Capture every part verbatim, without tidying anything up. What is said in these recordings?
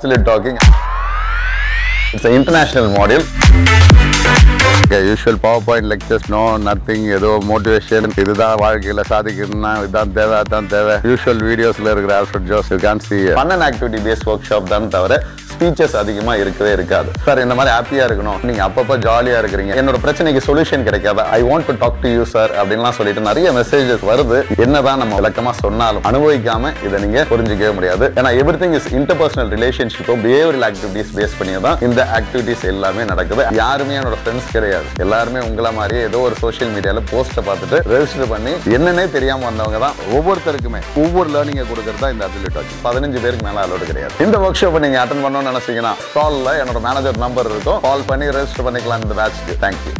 Absolute talking. It's an international module. Okay, usual PowerPoint lectures, no, nothing, edo motivation. Idha vaalkaiyila sadikirna idan theva adan theva. Usual videos la irukra Alfred Jose. You can't see fun and activity based workshop dhan thavara speeches அதிகமா இருக்கவே இருக்காது. Sir இந்த மாதிரி ஹாப்பியா இருக்கணும், நீங்க அப்பப்ப ஜாலியா இருக்கீங்க, என்னோட பிரச்சனைக்கு சொல்யூஷன் கிடைக்காத, I want to talk to you sir அப்படின்லாம் சொல்லிட்டு நிறைய மெசேஜஸ் வருது. என்னதான் நம்ம விளக்கமா சொன்னாலும் அனுபவிக்காம இதை நீங்க புரிஞ்சிக்கவே முடியாது. ஏன்னா everything is interpersonal relationship, behavioural activities base பண்ணி தான் இந்த ஆக்டிவிட்டிஸ் எல்லாமே நடக்குது. யாருமே என்னோட ஃப்ரெண்ட்ஸ் கிடையாது, எல்லாருமே உங்களை மாதிரியே ஏதோ ஒரு சோஷியல் மீடியால போஸ்ட்டை பார்த்துட்டு ரெஜிஸ்டர் பண்ணி என்னன்னே தெரியாம வந்தவங்க தான். ஒவ்வொருத்தருக்குமே ஒவ்வொரு லேர்னிங்கை கொடுக்கறது தான் இந்த அப்சல்யூட் டாக். பதினஞ்சு பேருக்கு மேல அலோடு கிடையாது. இந்த ஒர்க் ஷாப்பை நீங்க அட்டெண்ட் பண்ணணும்னு நினைச்சீங்கன்னா ஸ்டால்ல என்னோட மேனேஜர் நம்பர் இருக்கும், கால் பண்ணி ரெஜிஸ்டர் பண்ணிக்கலாம் இந்த பேட்ச்க்கு. தேங்க்யூ.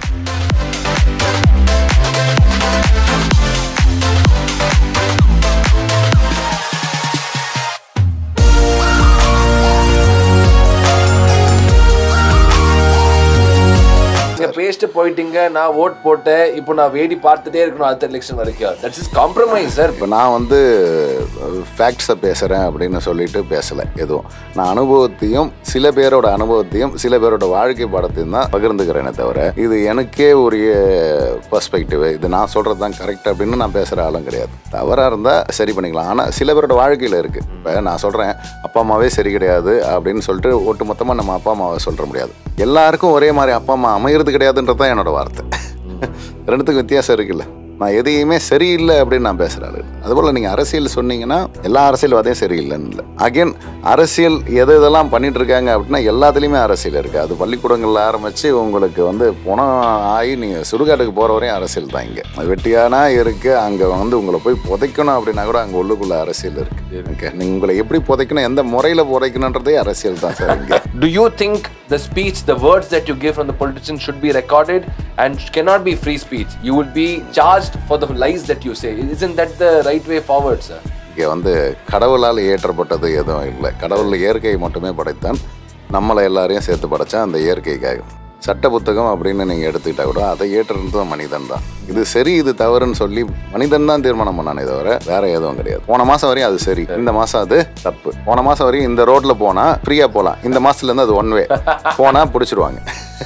பேஸ்ட் போயிட்டீங்க, நான் ஓட் போட்டேன், இப்போ நான் வேடி பார்த்துட்டே இருக்கணும் அடுத்த எலெக்ஷன் வரைக்கும். That's is compromise sir. இப்போ நான் வந்து ஃபேக்ட்ஸை பேசுகிறேன் அப்படின்னு சொல்லிட்டு பேசலை. எதுவும் நான் அனுபவத்தையும் சில பேரோட அனுபவத்தையும் சில பேரோட வாழ்க்கை பாடத்தையும் தான் பகிர்ந்துக்கிறேனே தவிர இது எனக்கே உரிய பர்ஸ்பெக்டிவ், இது நான் சொல்கிறது தான் கரெக்ட் அப்படின்னு நான் பேசுகிற ஆளும் கிடையாது. தவறாக இருந்தால் சரி பண்ணிக்கலாம். ஆனால் சில பேரோட வாழ்க்கையில் இருக்குது. இப்போ நான் சொல்கிறேன் அப்பா அம்மாவே சரி கிடையாது அப்படின்னு சொல்லிட்டு ஒட்டு மொத்தமாக நம்ம அப்பா அம்மாவை சொல்ல முடியாது. எல்லாருக்கும் ஒரே மாதிரி அப்பா அம்மா அமைகிறது கிடையாதுன்றது தான் என்னோட வார்த்தை. ரெண்டுத்துக்கும் வித்தியாசம் இருக்குல்ல. நான் எதையுமே சரியில்லை அப்படின்னு நான் பேசுகிறாரு. அதுபோல் நீங்கள் அரசியல் சொன்னீங்கன்னா எல்லா அரசியல்வாதையும் சரியில்லைன்னு இல்லை. அகெயின் அரசியல் எது இதெல்லாம் பண்ணிட்டு இருக்காங்க அப்படின்னா எல்லாத்துலேயுமே அரசியல் இருக்குது. அது பள்ளிக்கூடங்களில் ஆரம்பித்து உங்களுக்கு வந்து பணம் ஆகி நீங்கள் சுடுகாட்டுக்கு போகிற வரையும் அரசியல் தான். இங்கே வெட்டியானா இருக்குது, அங்கே வந்து உங்களை போய் புதைக்கணும் அப்படின்னா கூட அங்கே உள்ளுக்குள்ளே அரசியல் இருக்குது. ஓகே, நீங்கள் உங்களை எப்படி புதைக்கணும், எந்த முறையில் புதைக்கணுன்றதே அரசியல் தான் சார் இங்கே. Do you think the speech, the words that you give from the politician should be recorded and cannot be free speech? You would be charged for the lies that you say. Isn't that the right way forward, sir? இங்கே வந்து கடவுளால் ஏற்றப்பட்டது எதுவும் இல்லை. கடவுள் இயற்கை மட்டுமே படைத்தான், நம்மளை எல்லாரையும் சேர்த்து படைச்சா அந்த இயற்கைக்காக. சட்ட புத்தகம் அப்படின்னு நீங்கள் எடுத்துக்கிட்டா கூட அதை ஏற்றுறது மனிதன் தான். இது சரி இது தவறுன்னு சொல்லி மனிதன் தான் தீர்மானம் பண்ணானே தவிர வேற எதுவும் கிடையாது. போன மாதம் வரையும் அது சரி, இந்த மாதம் அது தப்பு. போன மாதம் வரையும் இந்த ரோட்ல போனால் ஃப்ரீயாக போகலாம், இந்த மாதத்துலேருந்து அது ஒன் வே போனால் பிடிச்சிருவாங்க.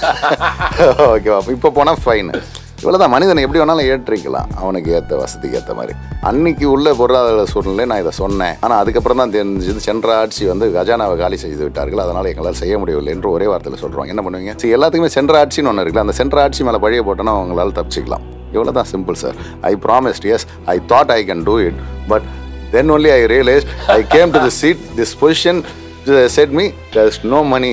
ஓகேவா? இப்போ போனால் ஃபைனு. இவ்வளோதான். மனிதனை எப்படி வேணாலும் ஏற்றிக்கலாம் அவனுக்கு ஏற்ற வசதிக்கு ஏற்ற மாதிரி. அன்னைக்கு உள்ள பொருளாதார சூழ்நிலை நான் இதை சொன்னேன். ஆனால் அதுக்கப்புறம் தான் தெரிஞ்சது சென்ற ஆட்சி வந்து கஜானாவை காலி செய்து விட்டார்கள், அதனால் எங்களால் செய்ய முடியவில்லை என்று ஒரே வார்த்தையில் சொல்கிறோம். என்ன பண்ணுவீங்க? சரி, எல்லாத்துக்குமே சென்ற ஆட்சின்னு ஒன்று இருக்குல்ல, அந்த சென்ற ஆட்சி மேலே பழிய போட்டோன்னா அவங்களால தப்பிச்சிக்கலாம். இவ்வளோ தான், simple sir. I promised, yes I thought I can do it, but then only I realised I came to the seat, this position said me there's no money.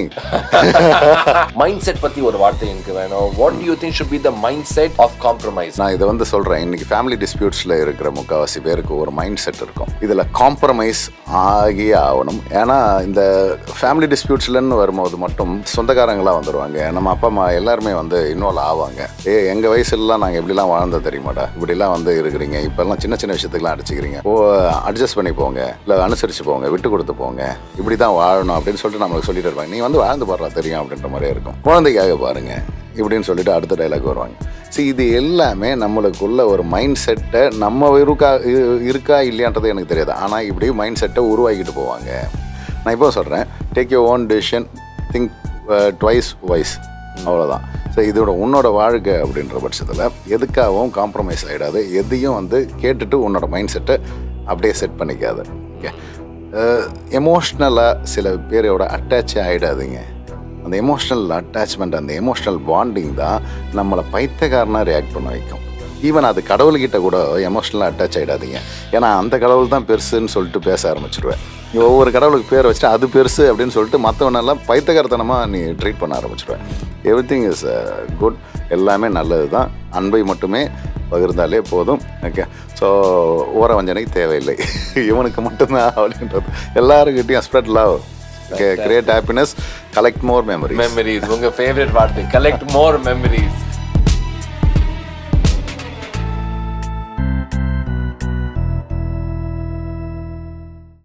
Mindset பத்தி ஒரு வார்த்தை எனக்கு வேணும். What do you think should be the mindset of compromise? நான் இதை வந்து சொல்கிறேன். இன்னைக்கு ஃபேமிலி டிஸ்பியூட்ஸில் இருக்கிற முக்கால்வாசி பேருக்கு ஒரு மைண்ட் செட் இருக்கும், இதில் காம்ப்ரமைஸ் ஆகியே ஆகணும். ஏன்னா இந்த ஃபேமிலி டிஸ்பியூட்ஸ்லன்னு வரும்போது மட்டும் சொந்தக்காரங்களாம் வந்துடுவாங்க, நம்ம அப்பா அம்மா எல்லாருமே வந்து இன்வால்வ் ஆவாங்க. ஏ எங்கள் வயசுலலாம் நாங்கள் எப்படிலாம் வாழ்ந்தது தெரியுமாடா, இப்படிலாம் வந்து இருக்கிறீங்க, இப்போல்லாம் சின்ன சின்ன விஷயத்துக்குலாம் அடிச்சுக்கிறீங்க, ஓ அட்ஜஸ்ட் பண்ணி போங்க, இல்லை அனுசரித்து போங்க, விட்டு கொடுத்து போங்க, இப்படி தான் வாழணும் அப்படின்னு சொல்லிட்டு நம்மளுக்கு சொல்லிட்டு இருப்பாங்க. நீ வந்து வாழ்ந்து பாடுறா தெரியும் அப்படின்ற மாதிரியே இருக்கும். குழந்தைக்காக பாருங்க இப்படின்னு சொல்லிட்டு அடுத்த டைலாக் வருவாங்க. சரி, இது எல்லாமே நம்மளுக்குள்ள ஒரு மைண்ட் செட்டை நம்ம இருக்கா இருக்கா இல்லையான்றது எனக்கு தெரியாது, ஆனால் இப்படி மைண்ட் செட்டை உருவாக்கிட்டு போவாங்க. நான் இப்போ சொல்கிறேன், take your own decision, think twice wise, அவ்வளோதான். ஸோ இதோட உன்னோட வாழ்க்கை அப்படின்ற பட்சத்தில் எதுக்காகவும் காம்ப்ரமைஸ் ஆகிடாது. எதையும் வந்து கேட்டுட்டு உன்னோட மைண்ட் செட்டை அப்படியே செட் பண்ணிக்காது. ஓகே, எமோஷ்னலாக சில பேரோட அட்டாச்சே ஆகிடாதுங்க. அந்த எமோஷ்னல் அட்டாச்மெண்ட், அந்த எமோஷ்னல் பாண்டிங் தான் நம்மளை பைத்தியக்காரனாக ரியாக்ட் பண்ண வைக்கும். ஈவன் அது கடவுள்கிட்ட கூட எமோஷ்னலாக அட்டாச் ஆகிடாதீங்க. ஏன்னா அந்த கடவுள் தான் பெருசுன்னு சொல்லிட்டு பேச ஆரம்பிச்சிடுவேன். ஒவ்வொரு கடவுளுக்கு பேர் வச்சுட்டு அது பெருசு அப்படின்னு சொல்லிட்டு மற்றவனெல்லாம் பைத்தியக்காரத்தனமாக நீ ட்ரீட் பண்ண ஆரம்பிச்சிடுவேன். எவ்ரி திங் இஸ் குட், எல்லாமே நல்லது தான். அன்பை மட்டுமே பகிர்ந்தாலே போதும். ஓகே, ஸோ ஓர வஞ்சனை தேவையில்லை, இவனுக்கு மட்டும்தான் அப்படின்றது. எல்லாருக்கிட்டையும் spread love, okay, create happiness, collect more memories. Memories உங்கள் ஃபேவரட் வார்த்தை, கலெக்ட் மோர் மெமரிஸ்.